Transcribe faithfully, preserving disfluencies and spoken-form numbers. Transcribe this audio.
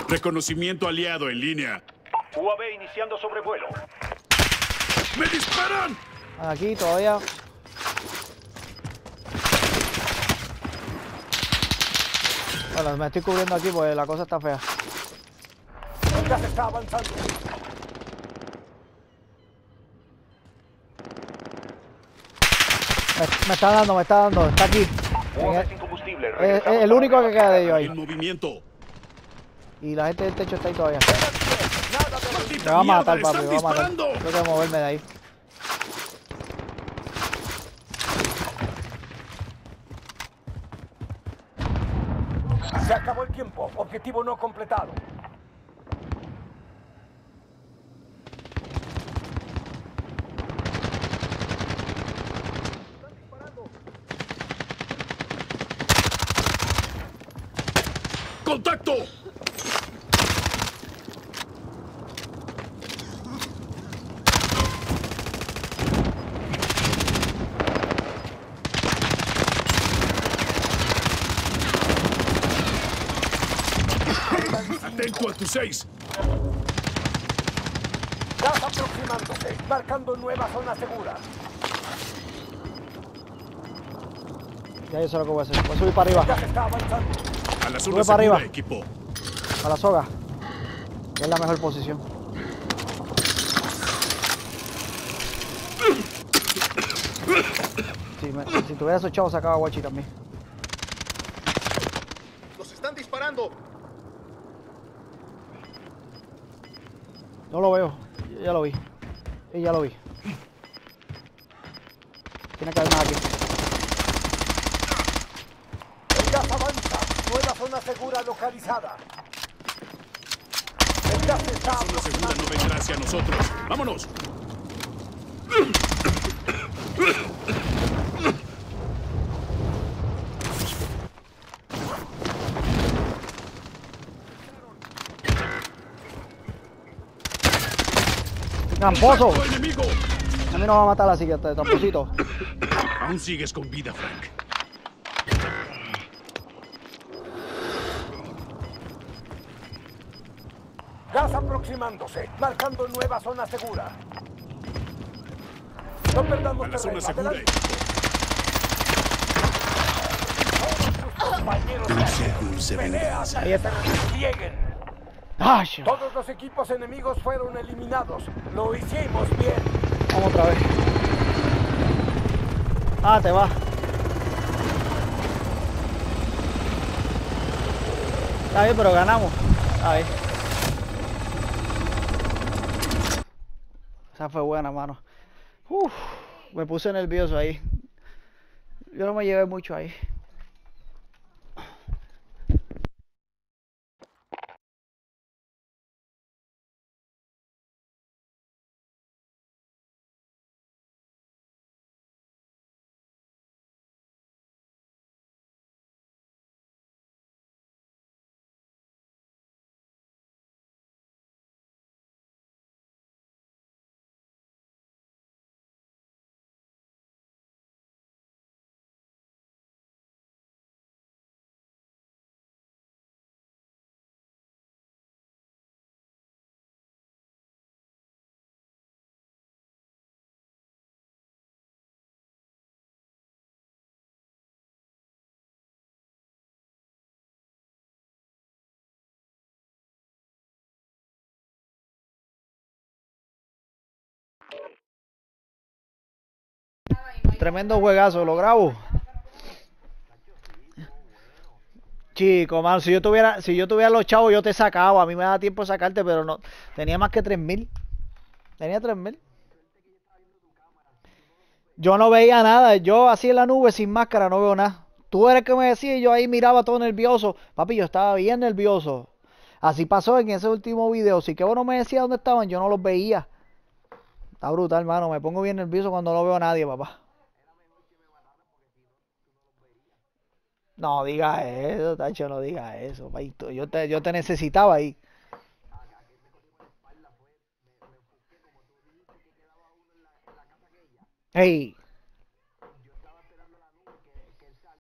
Reconocimiento aliado en línea. U A V iniciando sobrevuelo. ¡Me disparan! Aquí todavía. Bueno, me estoy cubriendo aquí porque la cosa está fea. El gas está avanzando. Me, me está dando, me está dando. Está aquí. U A V En sin combustible. el, es, Regresamos es el a único que queda de ellos En ahí. movimiento. Y la gente del techo está ahí todavía. Nada de Me ¡Maldita va a mierda! matar, papi. ¡Están Me va a matar. disparando! Tengo que moverme de ahí. Se acabó el tiempo. Objetivo no completado. ¡Contacto! Atento a tus seis. Gas aproximándose. Marcando nueva zona segura. Ya yo sé lo que voy a hacer. Voy a subir para arriba. Gas está avanzando. A la Sube zona para arriba. segura, equipo. A la soga. Es la mejor posición. Si, me, si tuviera esos chavos sacaba guachi también. ¡Nos están disparando! No lo veo. Ya, ya lo vi. Sí, ya lo vi. Tiene que haber más aquí. El gas avanza. Nueva zona segura localizada. El gas está La zona segura aproximando. no vendrá hacia nosotros. ¡Vámonos! ¡Tramposo! ¡Contacto enemigo! A mí no va a matar así que este tramposito. Aún sigues con vida, Frank. Gas aproximándose. Marcando nueva zona segura. No perdamos A la zona terreno. segura. Adelante. Todos sus compañeros de pelea Ahí está. desplieguen. ¡Ah, shit! Todos los equipos enemigos fueron eliminados. Lo hicimos bien. Vamos otra vez. Ah, te va. Está bien, pero ganamos. Está bien. Esa fue buena, mano. Uf, me puse nervioso ahí. Yo no me llevé mucho ahí. Tremendo juegazo, lo grabo. Chico, mano, si yo tuviera, si yo tuviera los chavos, yo te sacaba. A mí me da tiempo de sacarte, pero no. Tenía más que tres mil. Tenía tres mil. Yo no veía nada. Yo así en la nube sin máscara no veo nada. Tú eres el que me decía y yo ahí miraba todo nervioso. Papi, yo estaba bien nervioso. Así pasó en ese último video. Si que vos no me decías dónde estaban, yo no los veía. Está brutal, hermano. Me pongo bien nervioso cuando no veo a nadie, papá. No digas eso, Tacho, no digas eso. Paito. Yo te, yo te necesitaba ahí. Hey.